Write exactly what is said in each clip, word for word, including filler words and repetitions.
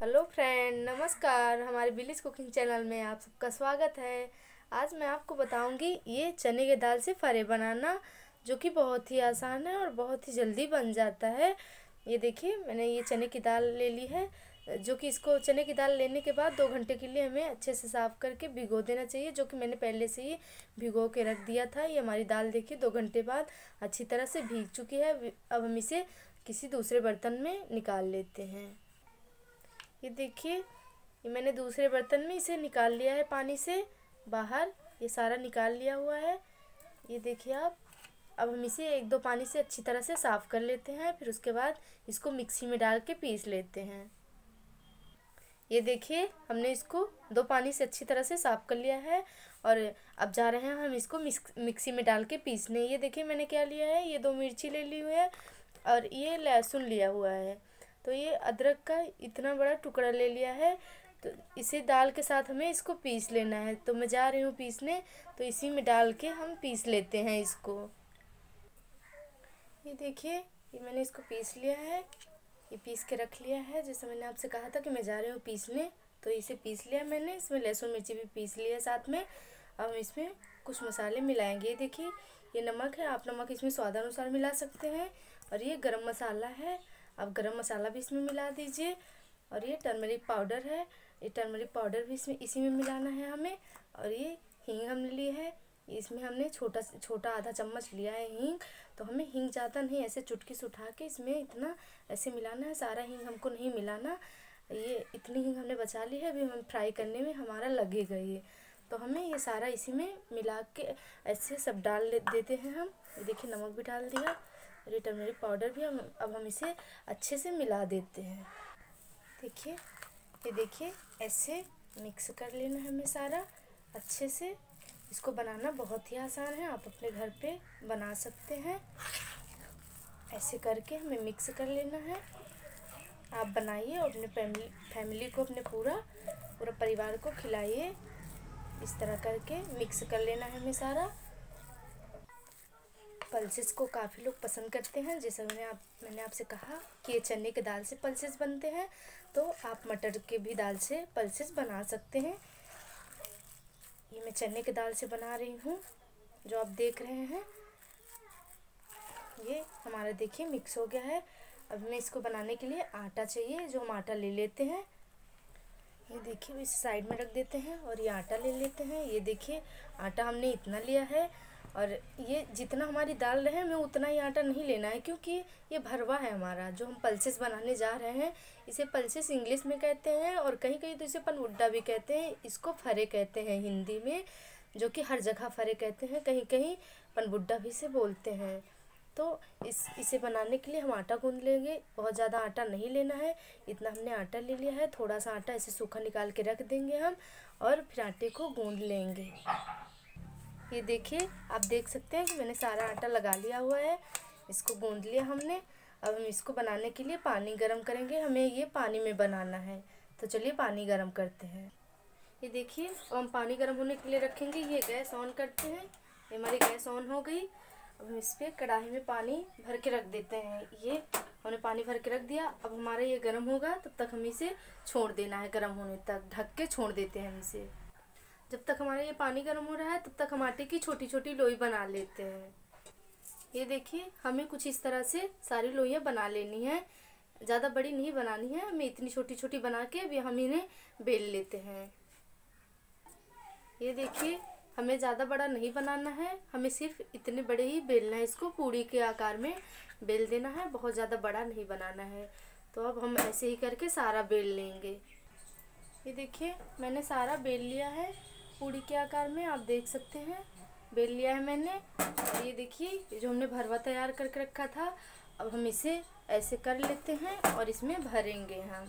Hello friend, नमस्कार। हमारे Belize cooking channel में आप सबका स्वागत है। आज मैं आपको बताऊंगी ये चने की दाल से फरे बनाना, जो कि बहुत ही आसान है और बहुत ही जल्दी बन जाता है। ये देखिए, मैंने ये चने की दाल ले ली है, जो कि इसको चने की दाल लेने के बाद दो घंटे के लिए हमें अच्छे से साफ़ करके भिगो देना चाहिए, जो कि मैंने पहले से ही भिगो के रख दिया था। ये हमारी दाल देखिए दो घंटे बाद अच्छी तरह से भीग चुकी है। अब हम इसे किसी दूसरे बर्तन में निकाल लेते हैं। ये देखिए, ये मैंने दूसरे बर्तन में इसे निकाल लिया है पानी से बाहर। ये सारा निकाल लिया हुआ है। ये देखिए आप। अब हम इसे एक दो पानी से अच्छी तरह से साफ़ कर लेते हैं, फिर उसके बाद इसको मिक्सी में डाल के पीस लेते हैं। ये देखिए, हमने इसको दो पानी से अच्छी तरह से साफ़ कर लिया है और अब जा रहे हैं हम इसको मिक्सी में डाल के पीसने। ये देखिए, मैंने क्या लिया है, ये दो मिर्ची ले ली हुई है और ये लहसुन लिया हुआ है। तो ये अदरक का इतना बड़ा टुकड़ा ले लिया है। तो इसे दाल के साथ हमें इसको पीस लेना है। तो मैं जा रही हूँ पीसने, तो इसी में डाल के हम पीस लेते हैं इसको। ये देखिए, ये मैंने इसको पीस लिया है। ये पीस के रख लिया है, जैसे मैंने आपसे कहा था कि मैं जा रही हूँ पीसने। तो इसे पीस लिया मैंने। इसमें लहसुन मिर्ची भी पीस लिया साथ में। अब हम इसमें कुछ मसाले मिलाएंगे। ये देखिए, ये नमक है, आप नमक इसमें स्वादानुसार मिला सकते हैं। और ये गरम मसाला है, आप गरम मसाला भी इसमें मिला दीजिए। और ये टर्मरिक पाउडर है, ये टर्मरिक पाउडर भी इसमें इसी में मिलाना है हमें। और ये हींग हमने ली है, इसमें हमने छोटा छोटा आधा चम्मच लिया है हींग। तो हमें हींग ज़्यादा नहीं, ऐसे चुटकी से उठा के इसमें इतना ऐसे मिलाना है। सारा हींग हमको नहीं मिलाना। ये इतनी हींग हमने बचा ली है, अभी हम फ्राई करने में हमारा लगेगा ये। तो हमें ये सारा इसी में मिला के ऐसे सब डाल देते हैं हम। ये देखिए, नमक भी डाल दिया और ये टर्मरिक पाउडर भी। हम अब हम इसे अच्छे से मिला देते हैं। देखिए, ये देखिए, ऐसे मिक्स कर लेना है हमें सारा अच्छे से। इसको बनाना बहुत ही आसान है, आप अपने घर पे बना सकते हैं। ऐसे करके हमें मिक्स कर लेना है। आप बनाइए और अपने फैमिली फैमिली को, अपने पूरा पूरा परिवार को खिलाइए। इस तरह करके मिक्स कर लेना है हमें सारा। पल्सेस को काफ़ी लोग पसंद करते हैं, जैसे मैंने आप मैंने आपसे कहा कि ये चने के दाल से पल्सेस बनते हैं, तो आप मटर के भी दाल से पल्सेस बना सकते हैं। ये मैं चने के दाल से बना रही हूँ, जो आप देख रहे हैं। ये हमारा देखिए मिक्स हो गया है। अब हमें इसको बनाने के लिए आटा चाहिए, जो हम आटा ले लेते हैं। ये देखिए, इस साइड में रख देते हैं और ये आटा ले लेते हैं। ये देखिए, आटा हमने इतना लिया है और ये जितना हमारी दाल रहे हमें उतना ही आटा नहीं लेना है, क्योंकि ये भरवा है हमारा, जो हम पल्सेस बनाने जा रहे हैं। इसे पल्सेस इंग्लिश में कहते हैं और कहीं कहीं तो इसे पनवुड्डा भी कहते हैं। इसको फरे कहते हैं हिंदी में, जो कि हर जगह फरे कहते हैं, कहीं कहीं पनवुड्डा भी से बोलते हैं। तो इस इसे बनाने के लिए हम आटा गूंद लेंगे। बहुत ज़्यादा आटा नहीं लेना है, इतना हमने आटा ले लिया है। थोड़ा सा आटा ऐसे सूखा निकाल के रख देंगे हम और फिर आटे को गूंद लेंगे। ये देखिए, आप देख सकते हैं कि मैंने सारा आटा लगा लिया हुआ है। इसको गूंद लिया हमने। अब हम इसको बनाने के लिए पानी गरम करेंगे। हमें ये पानी में बनाना है, तो चलिए पानी गरम करते हैं। ये देखिए, अब हम पानी गरम होने के लिए रखेंगे। ये गैस ऑन करते हैं। ये हमारी गैस ऑन हो गई। अब हम इस पर कढ़ाई में पानी भर के रख देते हैं। ये हमने पानी भर के रख दिया। अब हमारा ये गर्म होगा, तब तक हमें इसे छोड़ देना है। गर्म होने तक ढक के छोड़ देते हैं हम इसे। जब तक हमारा ये पानी गर्म हो रहा है, तब तक हम आटे की छोटी छोटी लोई बना लेते हैं। ये देखिए, हमें कुछ इस तरह से सारी लोइयाँ बना लेनी है। ज़्यादा बड़ी नहीं बनानी है हमें, इतनी छोटी छोटी बना के अभी हम इन्हें बेल लेते हैं। ये देखिए, हमें ज़्यादा बड़ा नहीं बनाना है, हमें सिर्फ इतने बड़े ही बेलना है। इसको पूड़ी के आकार में बेल देना है, बहुत ज़्यादा बड़ा नहीं बनाना है। तो अब हम ऐसे ही करके सारा बेल लेंगे। ये देखिए, मैंने सारा बेल लिया है पूड़ी के आकार में, आप देख सकते हैं बेल लिया है मैंने। ये देखिए, जो हमने भरवा तैयार करके रखा था, अब हम इसे ऐसे कर लेते हैं और इसमें भरेंगे हम।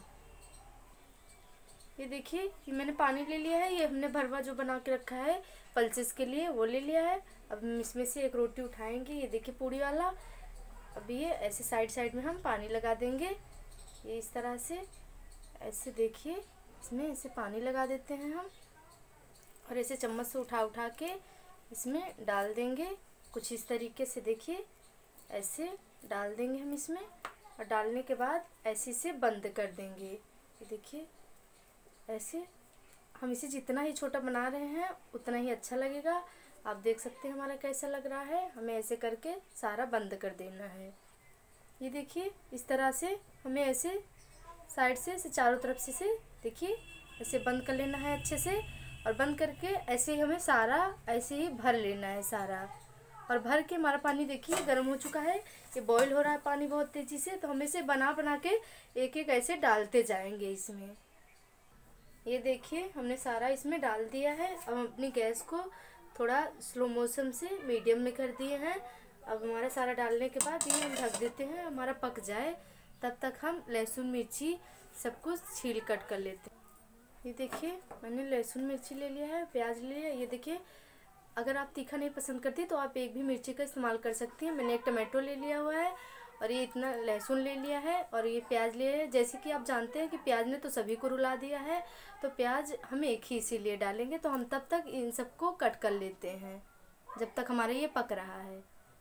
ये देखिए, ये मैंने पानी ले लिया है। ये हमने भरवा जो बना के रखा है पल्सेस के लिए, वो ले लिया है। अब हम इसमें से एक रोटी उठाएंगे। ये देखिए, पूड़ी वाला। अब ये ऐसे साइड साइड में हम पानी लगा देंगे। ये इस तरह से ऐसे देखिए, इसमें ऐसे पानी लगा देते हैं हम और ऐसे चम्मच से उठा उठा के इसमें डाल देंगे। कुछ इस तरीके से देखिए, ऐसे डाल देंगे हम इसमें। और डालने के बाद ऐसे से बंद कर देंगे। ये देखिए ऐसे हम इसे जितना ही छोटा बना रहे हैं उतना ही अच्छा लगेगा। आप देख सकते हैं हमारा कैसा लग रहा है। हमें ऐसे करके सारा बंद कर देना है। ये देखिए इस तरह से हमें ऐसे साइड से ऐसे चारों तरफ से से देखिए ऐसे बंद कर लेना है अच्छे से। और बंद करके ऐसे ही हमें सारा ऐसे ही भर लेना है सारा। और भर के हमारा पानी देखिए गर्म हो चुका है, ये बॉईल हो रहा है पानी बहुत तेज़ी से। तो हम इसे बना बना के एक एक ऐसे डालते जाएंगे इसमें। ये देखिए हमने सारा इसमें डाल दिया है। अब हम अपनी गैस को थोड़ा स्लो मोशन से मीडियम में कर दिए हैं। अब हमारा सारा डालने के बाद ये हम ढक देते हैं हमारा पक जाए। तब तक हम लहसुन मिर्ची सब कुछ छील कट कर लेते हैं। ये देखिए मैंने लहसुन मिर्ची ले लिया है, प्याज ले लिया। ये देखिए अगर आप तीखा नहीं पसंद करती तो आप एक भी मिर्ची का इस्तेमाल कर सकती हैं। मैंने एक टमाटो ले लिया हुआ है और ये इतना लहसुन ले लिया है और ये प्याज ले लिया है। जैसे कि आप जानते हैं कि प्याज ने तो सभी को रुला दिया है, तो प्याज हम एक ही इसीलिए डालेंगे। तो हम तब तक इन सबको कट कर लेते हैं जब तक हमारा ये पक रहा है।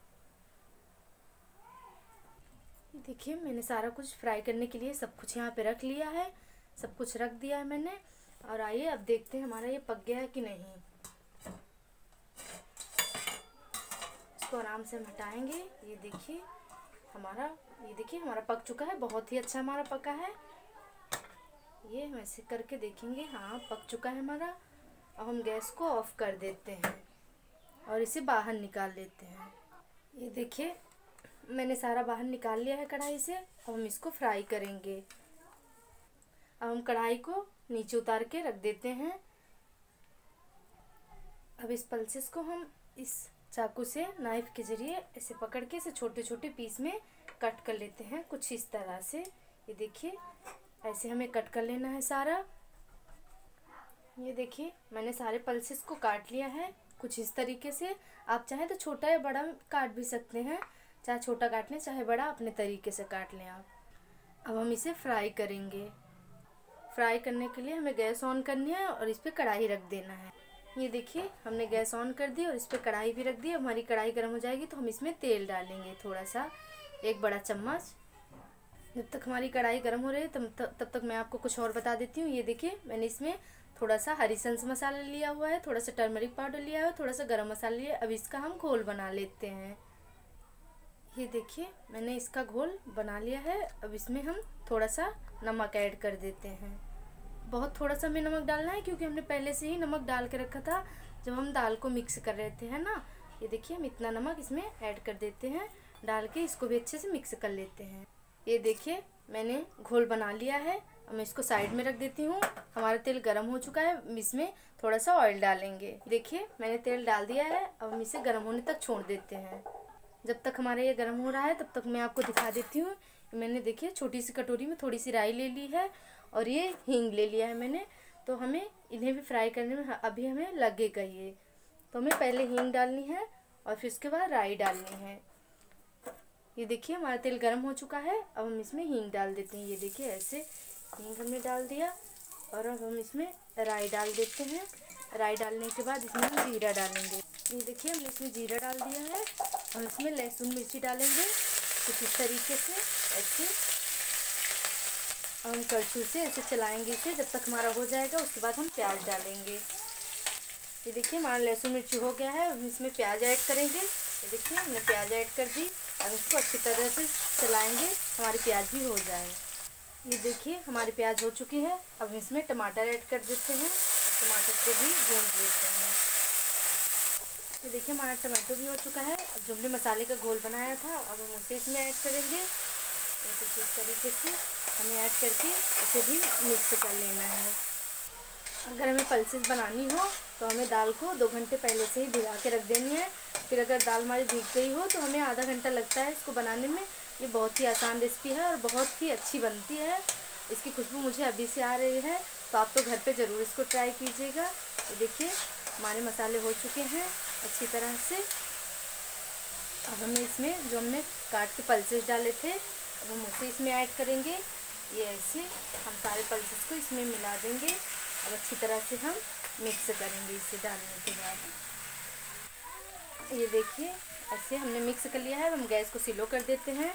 देखिए मैंने सारा कुछ फ्राई करने के लिए सब कुछ यहाँ पे रख लिया है, सब कुछ रख दिया है मैंने। और आइए अब देखते हैं हमारा ये पक गया है कि नहीं। इसको आराम से हम हटाएंगे। ये देखिए हमारा ये देखिए हमारा पक चुका है, बहुत ही अच्छा हमारा पका है। ये हम ऐसे करके देखेंगे, हाँ पक चुका है हमारा। अब हम गैस को ऑफ कर देते हैं और इसे बाहर निकाल लेते हैं। ये देखिए मैंने सारा बाहर निकाल लिया है कढ़ाई से। अब हम इसको फ्राई करेंगे। अब हम कढ़ाई को नीचे उतार के रख देते हैं। अब इस पल्सेस को हम इस चाकू से नाइफ के जरिए ऐसे पकड़ के इसे छोटे छोटे पीस में कट कर लेते हैं कुछ इस तरह से। ये देखिए ऐसे हमें कट कर लेना है सारा। ये देखिए मैंने सारे पल्सेस को काट लिया है कुछ इस तरीके से। आप चाहे तो छोटा या बड़ा काट भी सकते हैं, चाहे छोटा काट लें चाहे बड़ा, अपने तरीके से काट लें आप। अब हम इसे फ्राई करेंगे। फ्राई करने के लिए हमें गैस ऑन करनी है और इस पर कढ़ाई रख देना है। ये देखिए हमने गैस ऑन कर दी और इस पर कढ़ाई भी रख दी। हमारी कढ़ाई गर्म हो जाएगी तो हम इसमें तेल डालेंगे थोड़ा सा, एक बड़ा चम्मच। जब तक हमारी कढ़ाई गर्म हो रही है तब तब तक मैं आपको कुछ और बता देती हूँ। ये देखिए मैंने इसमें थोड़ा सा हरी सन्स मसाला लिया हुआ है, थोड़ा सा टर्मरिक पाउडर लिया है, थोड़ा सा गरम मसाला लिया है। अब इसका हम घोल बना लेते हैं। ये देखिए मैंने इसका घोल बना लिया है। अब इसमें हम थोड़ा सा नमक ऐड कर देते हैं। बहुत थोड़ा सा हमें नमक डालना है क्योंकि हमने पहले से ही नमक डाल के रखा था जब हम दाल को मिक्स कर रहे थे, है ना। ये देखिए हम इतना नमक इसमें ऐड कर देते हैं, डाल के इसको भी अच्छे से मिक्स कर लेते हैं। ये देखिए मैंने घोल बना लिया है। अब मैं इसको साइड में रख देती हूँ। हमारा तेल गर्म हो चुका है, इसमें थोड़ा सा ऑयल डालेंगे। देखिए मैंने तेल डाल दिया है। अब हम इसे गर्म होने तक छोड़ देते हैं। जब तक हमारा ये गर्म हो रहा है तब तक मैं आपको दिखा देती हूँ। मैंने देखिए छोटी सी कटोरी में थोड़ी सी राई ले ली है और ये हींग ले लिया है मैंने। तो हमें इन्हें भी फ्राई करने में अभी हमें लगेगा ये। तो हमें पहले हींग डालनी है और फिर उसके बाद राई डालनी है। ये देखिए हमारा तेल गर्म हो चुका है। अब हम इसमें हींग डाल देते हैं। ये देखिए ऐसे हींग हमने डाल दिया और अब हम इसमें राई डाल देते हैं। राई डालने के बाद इसमें हम जीरा डालेंगे। ये देखिए हमने इसमें जीरा डाल दिया है और इसमें लहसुन मिर्ची डालेंगे कुछ इस तरीके से ऐसे। हम कड़छू से ऐसे चलाएंगे इसे जब तक हमारा हो जाएगा। उसके बाद हम प्याज डालेंगे। ये देखिए हमारा लहसुन मिर्ची हो गया है। हम इसमें प्याज ऐड करेंगे। ये देखिए हमने प्याज ऐड कर दी। अब इसको अच्छी तरह से चलाएंगे, हमारी प्याज भी हो जाए। ये देखिए हमारी प्याज हो चुकी है। अब इसमें टमाटर ऐड कर देते हैं, टमाटर को भी भून लेते हैं। ये देखिए हमारा टमाटर भी हो चुका है। अब जो हमने मसाले का घोल बनाया था अब हम उसे इसमें ऐड करेंगे। तो इस तरीके से हमें ऐड करके इसे भी मिक्स कर लेना है। अगर हमें पल्सेस बनानी हो तो हमें दाल को दो घंटे पहले से ही भिगा के रख देनी है। फिर अगर दाल हमारी भीग गई हो तो हमें आधा घंटा लगता है इसको बनाने में। ये बहुत ही आसान रेसिपी है और बहुत ही अच्छी बनती है। इसकी खुशबू मुझे अभी से आ रही है, तो आप तो घर पे ज़रूर इसको ट्राई कीजिएगा। ये देखिए हमारे मसाले हो चुके हैं अच्छी तरह से। अब हमें इसमें जो हमने काट के पल्सेस डाले थे अब हम उसे इसमें ऐड करेंगे। ये ऐसे हम सारे पल्सेस को इसमें मिला देंगे। अब अच्छी तरह से हम मिक्स करेंगे इसे डालने के बाद। ये देखिए ऐसे हमने मिक्स कर लिया है। अब हम गैस को स्लो कर देते हैं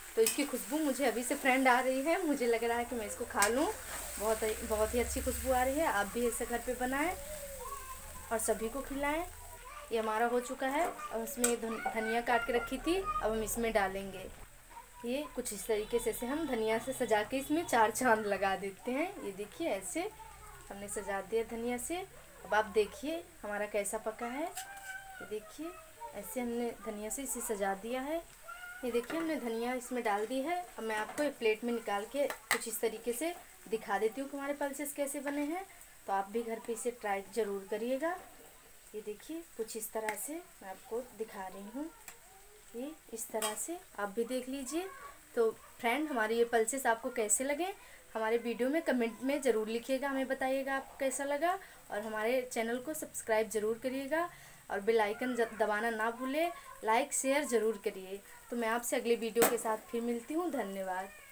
तो इसकी खुशबू मुझे अभी से फ्रेंड आ रही है, मुझे लग रहा है कि मैं इसको खा लूँ। बहुत बहुत ही अच्छी खुशबू आ रही है। आप भी इसे घर पे बनाएं और सभी को खिलाएं। ये हमारा हो चुका है। अब इसमें धनिया काट के रखी थी, अब हम इसमें डालेंगे। ये कुछ इस तरीके से, से हम धनिया से सजा के इसमें चार चांद लगा देते हैं। ये देखिए ऐसे हमने सजा दिया धनिया से। अब आप देखिए हमारा कैसा पका है। ये देखिए ऐसे हमने धनिया से इसे सजा दिया है। ये देखिए हमने धनिया इसमें डाल दी है। अब मैं आपको एक प्लेट में निकाल के कुछ इस तरीके से दिखा देती हूँ कि हमारे पल्सेस कैसे बने हैं। तो आप भी घर पे इसे ट्राई ज़रूर करिएगा। ये देखिए कुछ इस तरह से मैं आपको दिखा रही हूँ। ये इस तरह से आप भी देख लीजिए। तो फ्रेंड, हमारे ये पल्सेस आपको कैसे लगे हमारे वीडियो में कमेंट में ज़रूर लिखिएगा, हमें बताइएगा आपको कैसा लगा। और हमारे चैनल को सब्सक्राइब ज़रूर करिएगा और बेल आइकन दबाना ना भूलें। लाइक शेयर ज़रूर करिए। तो मैं आपसे अगले वीडियो के साथ फिर मिलती हूँ। धन्यवाद।